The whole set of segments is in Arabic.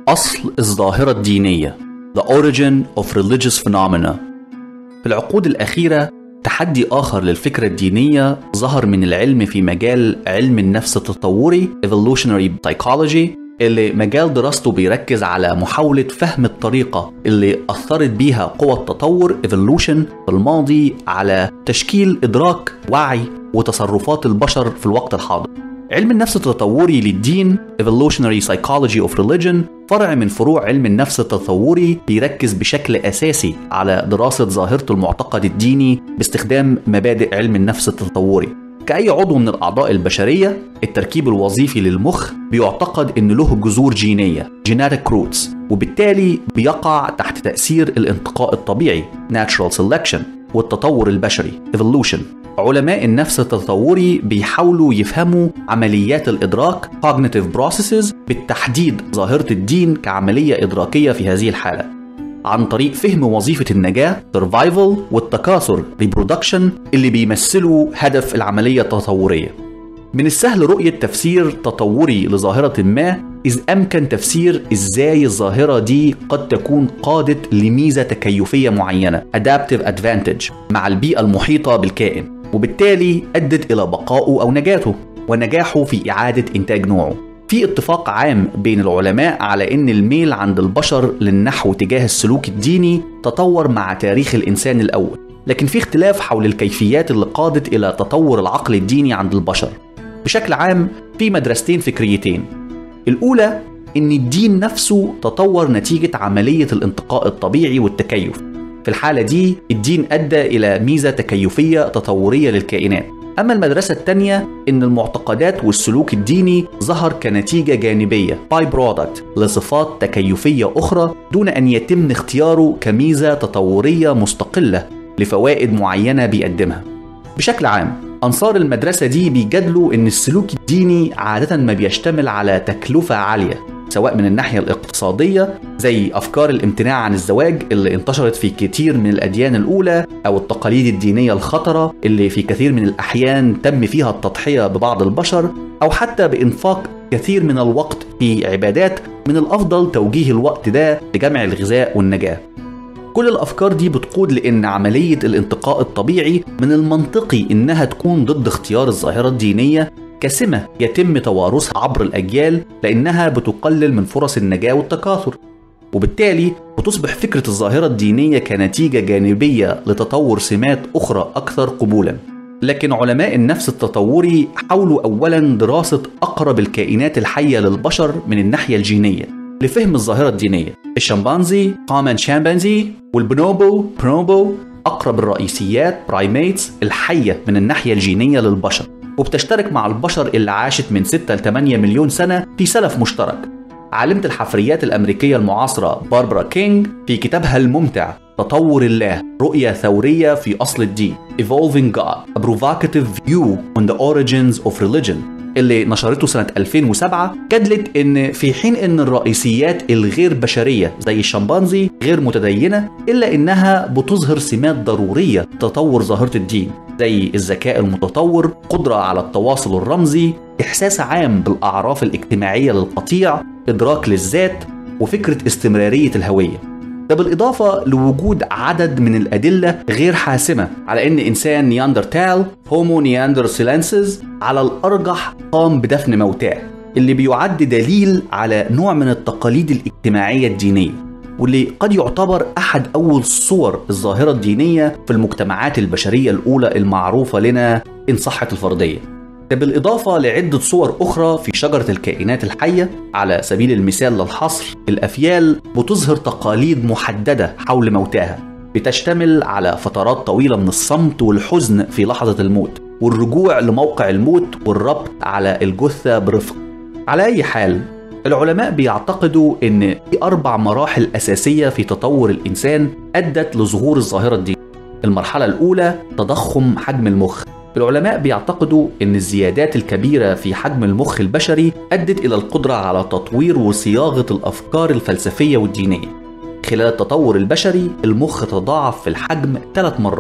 أصل الظاهرة الدينية The Origin of Religious Phenomena. في العقود الأخيرة تحدي آخر للفكرة الدينية ظهر من العلم في مجال علم النفس التطوري Evolutionary Psychology، اللي مجال دراسته بيركز على محاولة فهم الطريقة اللي أثرت بيها قوى التطور Evolution في الماضي على تشكيل إدراك وعي وتصرفات البشر في الوقت الحاضر. علم النفس التطوري للدين Evolutionary Psychology of Religion فرع من فروع علم النفس التطوري بيركز بشكل أساسي على دراسة ظاهرة المعتقد الديني باستخدام مبادئ علم النفس التطوري. كأي عضو من الأعضاء البشرية، التركيب الوظيفي للمخ بيعتقد إن له جذور جينية Genetic Roots، وبالتالي بيقع تحت تأثير الانتقاء الطبيعي Natural Selection والتطور البشري Evolution. علماء النفس التطوري بيحاولوا يفهموا عمليات الإدراك Cognitive Processes، بالتحديد ظاهرة الدين كعملية إدراكية في هذه الحالة، عن طريق فهم وظيفة النجاة Survival والتكاثر Reproduction اللي بيمثلوا هدف العملية التطورية. من السهل رؤية تفسير تطوري لظاهرة ما إذ أمكن تفسير إزاي الظاهرة دي قد تكون قادت لميزة تكيفية معينة Adaptive Advantage مع البيئة المحيطة بالكائن، وبالتالي أدت إلى بقائه أو نجاته ونجاحه في إعادة إنتاج نوعه. في اتفاق عام بين العلماء على أن الميل عند البشر للنحو تجاه السلوك الديني تطور مع تاريخ الإنسان الأول، لكن في اختلاف حول الكيفيات اللي قادت إلى تطور العقل الديني عند البشر. بشكل عام في مدرستين فكريتين. الأولى أن الدين نفسه تطور نتيجة عملية الانتقاء الطبيعي والتكيف. في الحالة دي الدين أدى إلى ميزة تكيفية تطورية للكائنات. أما المدرسة الثانية إن المعتقدات والسلوك الديني ظهر كنتيجة جانبية by product لصفات تكيفية أخرى دون أن يتم اختياره كميزة تطورية مستقلة لفوائد معينة بيقدمها. بشكل عام أنصار المدرسة دي بيجادلوا إن السلوك الديني عادة ما بيشتمل على تكلفة عالية، سواء من الناحية الاقتصادية زي أفكار الامتناع عن الزواج اللي انتشرت في كتير من الأديان الأولى، أو التقاليد الدينية الخطرة اللي في كثير من الأحيان تم فيها التضحية ببعض البشر، أو حتى بإنفاق كثير من الوقت في عبادات من الأفضل توجيه الوقت ده لجمع الغذاء والنجاة. كل الأفكار دي بتقود لأن عملية الانتقاء الطبيعي من المنطقي إنها تكون ضد اختيار الظاهرة الدينية كسمة يتم توارثها عبر الأجيال، لأنها بتقلل من فرص النجاة والتكاثر، وبالتالي بتصبح فكرة الظاهرة الدينية كنتيجة جانبية لتطور سمات أخرى أكثر قبولا. لكن علماء النفس التطوري حاولوا أولا دراسة أقرب الكائنات الحية للبشر من الناحية الجينية لفهم الظاهرة الدينية. الشمبانزي common chimpanzee والبونوبو برونوبو أقرب الرئيسيات primates الحية من الناحية الجينية للبشر، وبتشترك مع البشر اللي عاشت من 6 ل 8 مليون سنة في سلف مشترك. عالمة الحفريات الأمريكية المعاصرة باربرا كينج في كتابها الممتع تطور الله رؤية ثورية في أصل الدين Evolving God A Provocative View on the Origins of Religion اللي نشرته سنة 2007 جدلت إن في حين إن الرئيسيات الغير بشرية زي الشمبانزي غير متدينة، إلا إنها بتظهر سمات ضرورية تطور ظاهرة الدين زي الذكاء المتطور، قدرة على التواصل الرمزي، إحساس عام بالأعراف الاجتماعية للقطيع، إدراك للذات، وفكرة استمرارية الهوية. ده بالإضافة لوجود عدد من الأدلة غير حاسمة على أن إنسان نياندرتال هومو نياندرسيلنسز على الأرجح قام بدفن موتاه، اللي بيعد دليل على نوع من التقاليد الاجتماعية الدينية، واللي قد يعتبر أحد أول صور الظاهرة الدينية في المجتمعات البشرية الأولى المعروفة لنا إن صحت الفرضية. ده بالإضافة لعدة صور أخرى في شجرة الكائنات الحية. على سبيل المثال للحصر، الأفيال بتظهر تقاليد محددة حول موتاها بتشتمل على فترات طويلة من الصمت والحزن في لحظة الموت، والرجوع لموقع الموت والربط على الجثة برفق. على أي حال، العلماء بيعتقدوا أن في 4 مراحل أساسية في تطور الإنسان أدت لظهور الظاهرة الدينية. المرحلة الأولى تضخم حجم المخ. العلماء بيعتقدوا أن الزيادات الكبيرة في حجم المخ البشري أدت إلى القدرة على تطوير وصياغة الأفكار الفلسفية والدينية. خلال التطور البشري المخ تضاعف في الحجم 3 مرات،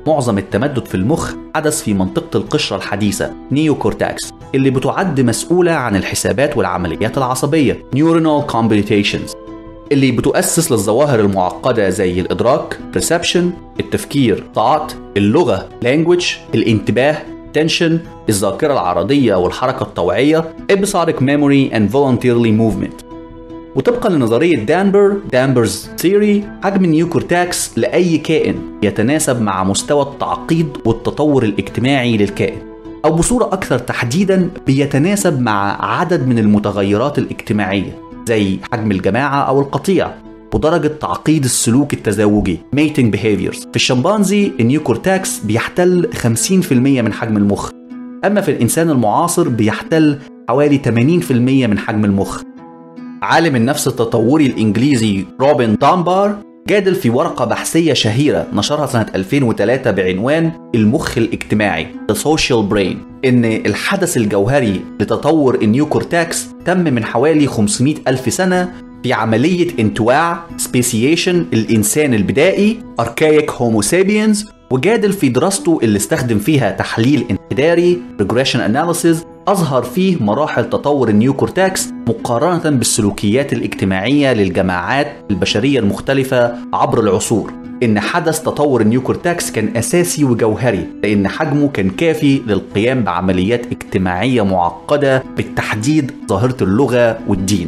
معظم التمدد في المخ حدث في منطقة القشرة الحديثة نيوكورتاكس اللي بتعد مسؤولة عن الحسابات والعمليات العصبية neuronal computations اللي بتؤسس للظواهر المعقدة زي الإدراك perception، التفكير thought، اللغة language، الانتباه attention، الذاكرة العرضية والحركة الطوعية episodic memory and voluntarily movement. وطبقا لنظرية دانبرز ثيوري، حجم النيوكورتاكس لأي كائن يتناسب مع مستوى التعقيد والتطور الاجتماعي للكائن، أو بصورة أكثر تحديدا بيتناسب مع عدد من المتغيرات الاجتماعية زي حجم الجماعة أو القطيع ودرجة تعقيد السلوك التزاوجي mating behaviors. في الشمبانزي النيوكورتاكس بيحتل 50% من حجم المخ، أما في الإنسان المعاصر بيحتل حوالي 80% من حجم المخ. عالم النفس التطوري الإنجليزي روبن دانبار جادل في ورقة بحثية شهيرة نشرها سنة 2003 بعنوان المخ الاجتماعي The Social Brain إن الحدث الجوهري لتطور النيوكورتاكس تم من حوالي 500 ألف سنة في عملية انتواع speciation الإنسان البدائي Archaic Homo sapiens. وجادل في دراسته اللي استخدم فيها تحليل انحداري regression analysis أظهر فيه مراحل تطور النيوكورتاكس مقارنة بالسلوكيات الاجتماعية للجماعات البشرية المختلفة عبر العصور، إن حدث تطور النيوكورتاكس كان أساسي وجوهري لأن حجمه كان كافي للقيام بعمليات اجتماعية معقدة بالتحديد ظاهرة اللغة والدين.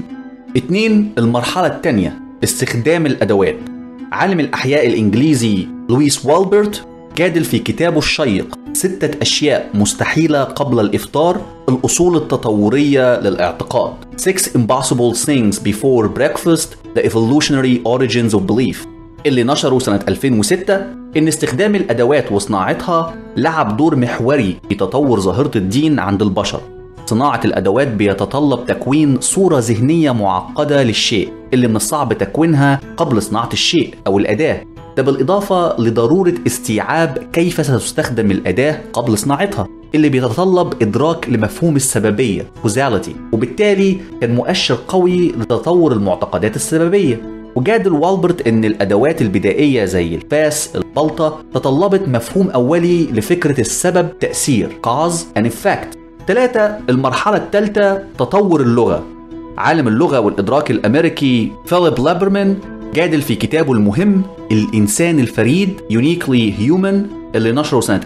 2. المرحلة الثانية استخدام الأدوات. عالم الأحياء الإنجليزي لويس والبرت جادل في كتابه الشيق 6 أشياء مستحيلة قبل الإفطار، الأصول التطورية للاعتقاد 6 Impossible Things Before Breakfast The Evolutionary Origins of Belief اللي نشره سنة 2006. إن استخدام الأدوات وصناعتها لعب دور محوري في تطور ظاهرة الدين عند البشر. صناعة الأدوات بيتطلب تكوين صورة ذهنية معقدة للشيء اللي من الصعب تكوينها قبل صناعة الشيء أو الأداة، ده بالإضافة لضرورة استيعاب كيف ستستخدم الأداة قبل صناعتها اللي بيتطلب إدراك لمفهوم السببية causality، وبالتالي كان مؤشر قوي لتطور المعتقدات السببية. وجادل والبرت إن الأدوات البدائية زي الفاس البلطة تطلبت مفهوم أولي لفكرة السبب تأثير cause and effect. 3. المرحلة الثالثة تطور اللغة. عالم اللغة والإدراك الأمريكي فيليب لابرمان جادل في كتابه المهم الإنسان الفريد Uniquely Human اللي نشره سنة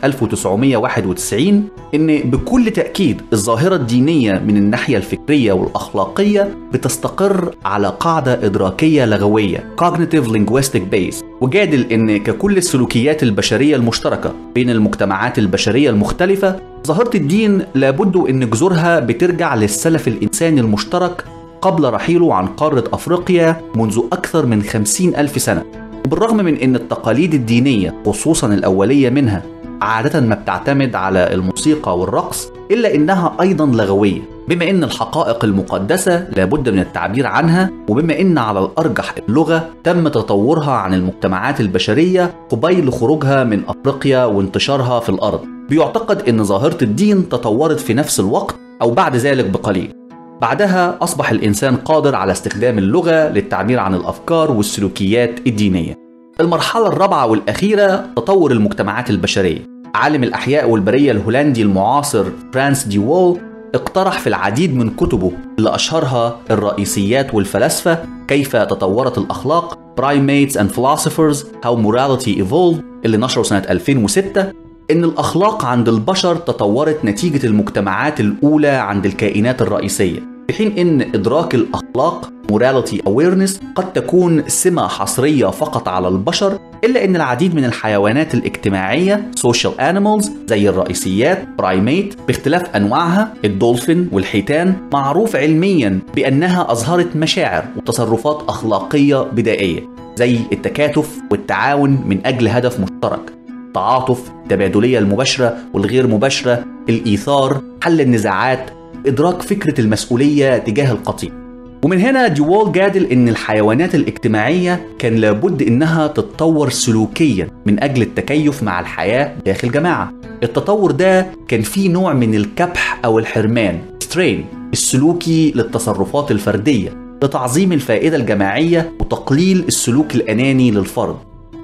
1991 إن بكل تأكيد الظاهرة الدينية من الناحية الفكرية والأخلاقية بتستقر على قاعدة إدراكية لغوية Cognitive Linguistic Base. وجادل إن ككل السلوكيات البشرية المشتركة بين المجتمعات البشرية المختلفة، ظاهرة الدين لابد إن جذورها بترجع للسلف الإنساني المشترك قبل رحيله عن قارة أفريقيا منذ أكثر من 50 ألف سنة. وبالرغم من أن التقاليد الدينية خصوصا الأولية منها عادة ما بتعتمد على الموسيقى والرقص، إلا أنها أيضا لغوية، بما أن الحقائق المقدسة لابد من التعبير عنها، وبما أن على الأرجح اللغة تم تطورها عن المجتمعات البشرية قبيل خروجها من أفريقيا وانتشارها في الأرض. بيعتقد أن ظاهرة الدين تطورت في نفس الوقت أو بعد ذلك بقليل. بعدها أصبح الإنسان قادر على استخدام اللغة للتعبير عن الأفكار والسلوكيات الدينية. المرحلة الرابعة والأخيرة تطور المجتمعات البشرية. عالم الأحياء والبرية الهولندي المعاصر فرانس دي وول اقترح في العديد من كتبه اللي أشهرها الرئيسيات والفلاسفة كيف تطورت الأخلاق Primates and Philosophers How Morality Evolved اللي نشره سنة 2006 إن الأخلاق عند البشر تطورت نتيجة المجتمعات الأولى عند الكائنات الرئيسية، في حين إن إدراك الأخلاق Morality Awareness قد تكون سمة حصرية فقط على البشر، إلا إن العديد من الحيوانات الاجتماعية Social Animals زي الرئيسيات Primate باختلاف أنواعها الدولفين والحيتان معروف علميا بأنها أظهرت مشاعر وتصرفات أخلاقية بدائية زي التكاتف والتعاون من أجل هدف مشترك، التعاطف، التبادلية المباشرة والغير مباشرة، الإيثار، حل النزاعات، إدراك فكرة المسؤولية تجاه القطيع. ومن هنا دي وول جادل إن الحيوانات الاجتماعية كان لابد إنها تتطور سلوكيا من أجل التكيف مع الحياة داخل جماعة. التطور ده كان فيه نوع من الكبح أو الحرمان سترين السلوكي للتصرفات الفردية لتعظيم الفائدة الجماعية وتقليل السلوك الأناني للفرد.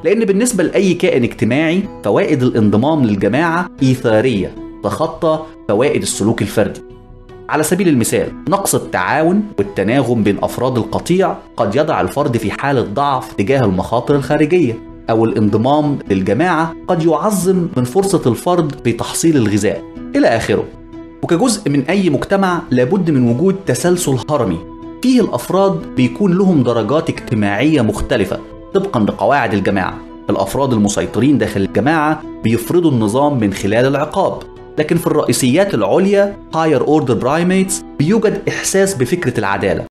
لأن بالنسبة لأي كائن اجتماعي فوائد الانضمام للجماعة إيثارية تخطى فوائد السلوك الفردي. على سبيل المثال، نقص التعاون والتناغم بين أفراد القطيع قد يضع الفرد في حالة ضعف تجاه المخاطر الخارجية، أو الانضمام للجماعة قد يعظم من فرصة الفرد في تحصيل الغذاء إلى آخره. وكجزء من أي مجتمع لابد من وجود تسلسل هرمي فيه الأفراد بيكون لهم درجات اجتماعية مختلفة طبقا لقواعد الجماعة. الأفراد المسيطرين داخل الجماعة بيفرضوا النظام من خلال العقاب، لكن في الرئيسيات العليا higher order primates بيوجد إحساس بفكرة العدالة